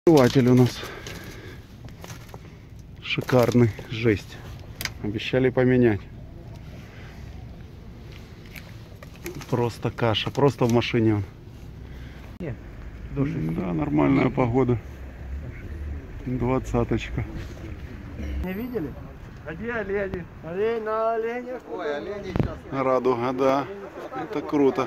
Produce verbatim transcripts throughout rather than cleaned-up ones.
Открыватель у нас шикарный, жесть. Обещали поменять. Просто каша, просто в машине он. Нет, да, нормальная погода. Двадцаточка. Не видели? Где олени? Олень на оленях. Ой, олени сейчас. Радуга, да. Это круто.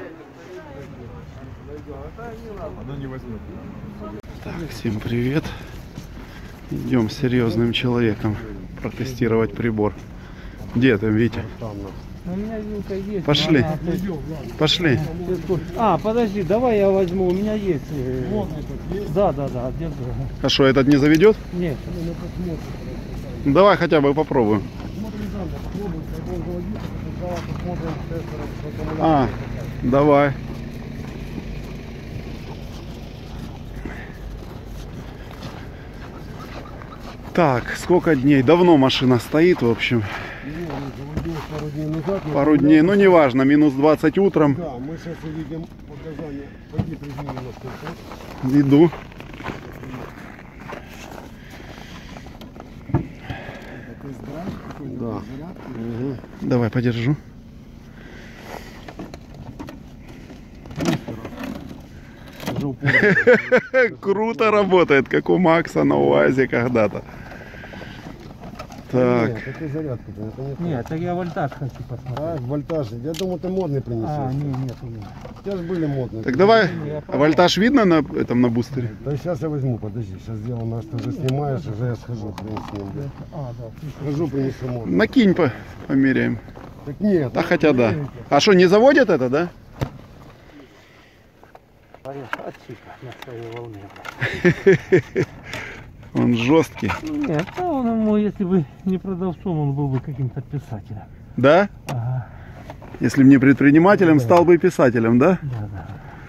Она не возьмет. Так, всем привет. Идем с серьезным человеком протестировать прибор. Где ты, Витя? У меня вилка есть. Пошли. Она... Пошли. А, подожди, давай я возьму. У меня есть. Да, да, да. Держу. А что, этот не заведет? Нет. Ну, давай хотя бы попробуем. А, давай. Так, сколько дней? Давно машина стоит, в общем. Пару дней назад. Пару дней, ну не важно, минус двадцать утром. Да, мы сейчас увидим показания. Пойди прижми немножко. Иду. Да. Угу. Давай, подержу. Круто работает, как у Макса на УАЗе когда-то. Так. Нет, это зарядка. Это не то. Нет, так я вольтаж хочу посмотреть. А, вольтаж. Я думал, ты модный принесешь. А, нет, нет, нет. Сейчас были модные. Так давай. А вольтаж видно на этом на бустере? Да сейчас я возьму, подожди. Сейчас сделаем, нас ты уже снимаешь, уже я схожу, хрен с ним. Да. А, да. Схожу, принесу модный. Накинь, по померяем. Так нет. А хотя да. А что, не заводят это, да? На своей волне. Он жесткий. Нет, а он ему, если бы не продавцом, он был бы каким-то писателем. Да? Ага. Если бы не предпринимателем, стал бы писателем, да? Да, да.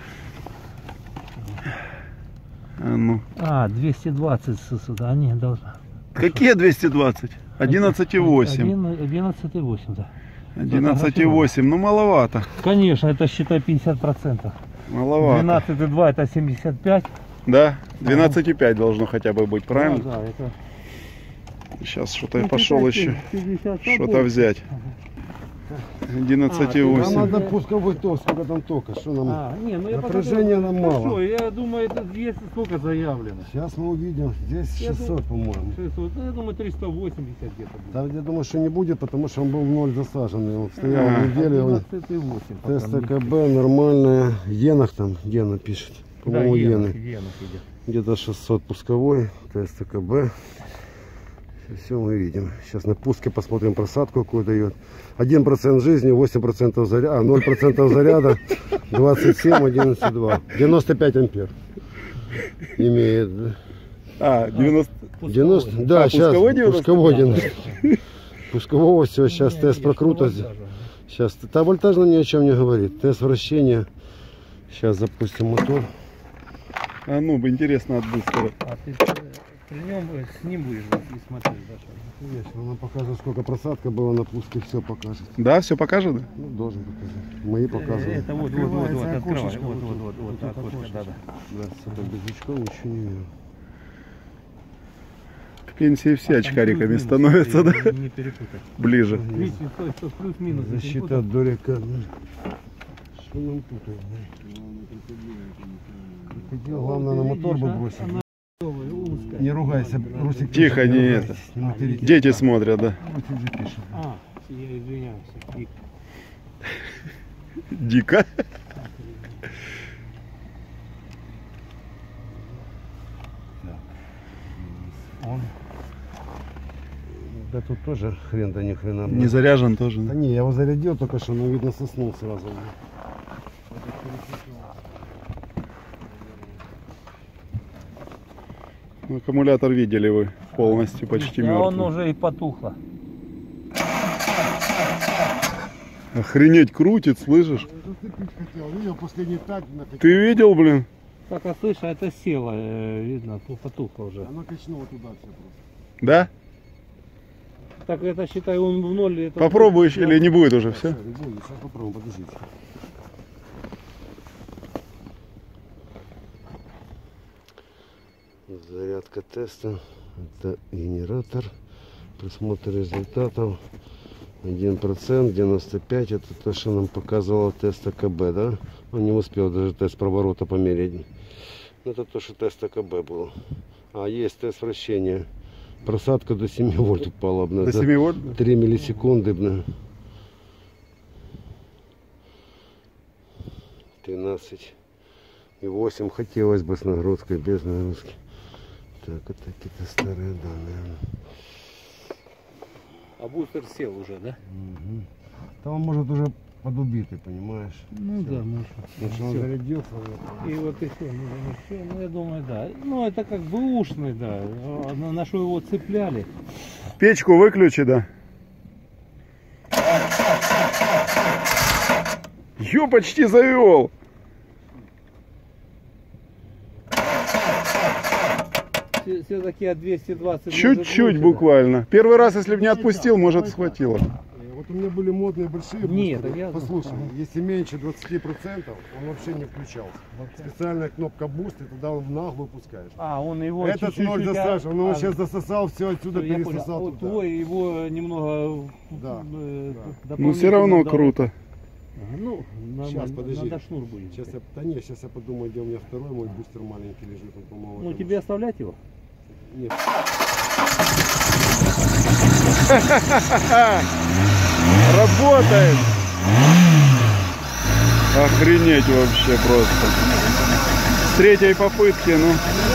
А, ну. А, двести двадцать сюда, они должны. Какие двести двадцать? одиннадцать и восемь. одиннадцать и восемь, да. одиннадцать и восемь, ну маловато. Конечно, это считай пятьдесят процентов. Маловато. двенадцать и два это семьдесят пять. Да? двенадцать и пять должно хотя бы быть, правильно? Да, да, это... Сейчас что-то я Ну, пошел пятьдесят, еще пятьдесят, что-то взять. одиннадцать и А, Нам восемь. надо пусковой ток, сколько там тока, что нам... А, не, ну я Напряжения нам мало. Хорошо, я думаю, это двести сколько заявлено? Сейчас мы увидим. Здесь Я шестьсот, по-моему. шестьсот, ну я думаю триста восемьдесят где-то будет. Да, я думаю, что не будет, потому что он был в ноль засаженный. Он стоял А. неделю. Он... одиннадцать и восемь. пока Тест мне АКБ нормальная. Енах там, Гена пишет. Да, По-моему, Енах, Ены. Енах идет. Где-то шестьсот пусковой. Тест АКБ. Все мы видим. Сейчас на пуске посмотрим просадку, какую дает. один процент жизни, восемь процентов заряда, а ноль процентов заряда, двадцать семь, одиннадцать и два. девяносто пять ампер. Имеет. А, девяносто. девяносто, да, А, сейчас пусковой девяносто? пусковой девяносто. Пускового все, сейчас тест прокрута. Сейчас, та вольтаж нам ни о чем не говорит. Тест вращения. Сейчас запустим мотор. А ну, бы интересно от бустера. А ты при нем с ним будешь и смотреть, да? Конечно, она покажет, сколько просадка была на пуске, все покажет. Да, все покажет? Да? Ну, должен показать. Мои показывают. Это вот, вот, вот, вот, Открывается открывай. окошечко, Вот, вот вот, вот, тут, вот, тут окошко, да, да. Да, с этого без очков ничего не вижу. К пенсии все А там очкариками плюс-минус, становятся, да? не- Не перепутай. Ближе. Видите, стой, стой, плюс-минус. не Защита перепутай. от дурика. Что нам путает? Главное, на мотор бы бросить. Она узкая. Не ругайся, Русик. Тихо, пишет, не ругайся. это. Не материтесь. Дети смотрят, да? Русик же пишет. А, я извиняюсь. И- Дико. Он Да тут тоже хрен да ни хрена. Не заряжен тоже. Да Да? не, я его зарядил только что, но видно соснул сразу. Ну, аккумулятор видели вы полностью, почти а он мертвый. уже и потухло. Охренеть, крутит, слышишь? Зацепить хотел, видел последний так. Ты видел, блин? Так, а слышь, а это село, э, видно, потухло уже. Оно качнуло туда все просто. Да? Так это считай, он в ноль. Это Попробуешь или не будет уже все? Сейчас попробуем, подождите. Зарядка теста. Это генератор. Просмотр результатов. один процент, девяносто пять. Это то, что нам показывало тест АКБ, да? Он не успел даже тест проворота померить. Это то, что тест АКБ был. А есть тест вращения. Просадка до семи вольт упала. До семи вольт? три миллисекунды. Бля. тринадцать и восемь. Хотелось бы с нагрузкой, без нагрузки. Так, это какие-то старые данные. А бустер сел уже, да? Угу. Там он может уже подубитый, понимаешь? Ну Всё. да, может. Потому что он Всё. зарядился. И вот и все, ну, все, ну я думаю, да. Ну это как бы ушный, да. А На, на что его цепляли. Печку выключи, да. Ё, почти завел. Все-таки от двести двадцать. Чуть-чуть буквально. Первый раз, если бы не отпустил, может, схватило. Вот у меня были модные большие Нет, бустеры. я- Послушай, ага. если меньше двадцати процентов, он вообще не включался. Специальная кнопка буст, и тогда он в наглую пускаешь. А, он его Этот чуть-чуть... ноль а- достаточно, он его а, сейчас засосал, все отсюда я понял. пересосал А вот туда. твой его немного... Да, э, да. Ну, все равно дополнительно круто. Ага, ну, Сейчас, нормально. подожди. Надо шнур будет. Сейчас я, да нет, сейчас я подумаю, где у меня второй мой бустер маленький лежит, он, по-моему, Ну, это тебе оставлять его? Нет. Работает. Охренеть вообще просто. С третьей попытки, ну.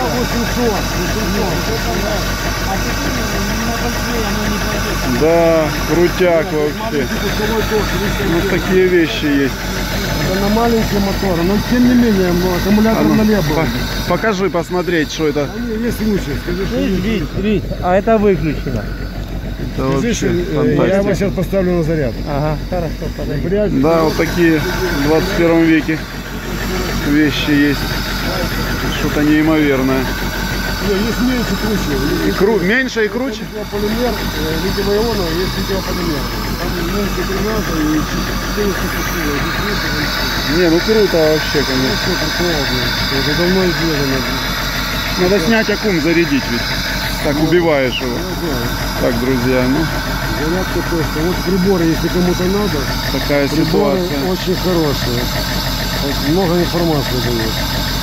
Да, крутяк вообще. Вот такие вещи есть. Это на маленький мотор, но тем не менее, но аккумулятор А ну, на левую. по- покажи, посмотреть, что это. Они есть лучше, скажи, что есть. Вить, Вить, а это выключено. Это вообще Слышишь, э, я его фантастика. сейчас поставлю на заряд. Ага, хорошо, подожди. Прячь. Да, вот такие в двадцать первом веке вещи есть. Что-то неимоверное. Не, есть меньше, круче. И кру... Меньше и круче? Полимер, литиево-ионовый, есть литиево-полимер. Там меньше тринадцать и четыреста кило. Не, ну круто вообще, конечно. Все прикол, блин. Это давно известно. Надо снять аккум, зарядить ведь. Так убиваешь его. Так, друзья, ну Зарядка просто. Вот приборы, если кому-то надо, такая приборы ситуация. очень хорошие. Вот много информации дают.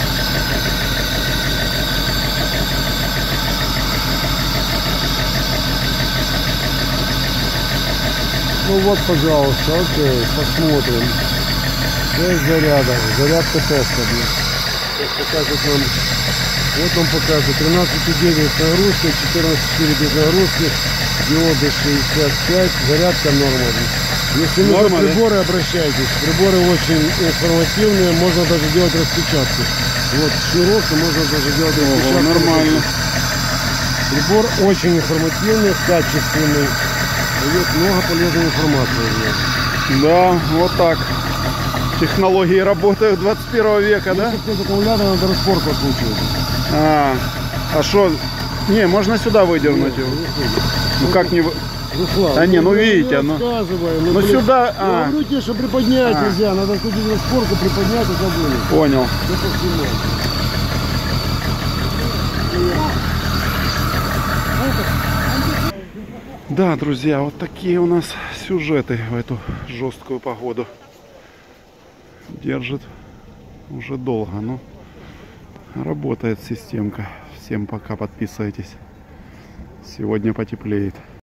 Ну вот, пожалуйста, окей, посмотрим. Шесть зарядов, зарядка теста. Сейчас покажет нам, вот он покажет, тринадцать и девять с нагрузкой, четырнадцать и четыре без нагрузки, диоды шестьдесят пять, зарядка норма. Если нужны Норма, да? приборы, обращайтесь. Приборы очень информативные, можно даже делать распечатки. Вот шнурок, и можно даже делать Ого, распечатки. нормально. Прибор очень информативный, качественный. Дает много полезной информации. Да, вот так. Технологии работают двадцать первого века, да? Если без аккумулятора, надо распорку откручивать. А, а что? Не, можно сюда выдернуть его. Ну как не... вы- Руслан, Да не, ну видите, ну- рассказывай, Ну блин, сюда... Я А, говорю тебе, что приподнять А. нельзя, надо открутить распорку, приподнять и забыли. понял. Это снимать. Да, друзья, вот такие у нас сюжеты в эту жесткую погоду. Держит уже долго, но работает системка. Всем пока, подписывайтесь. Сегодня потеплеет.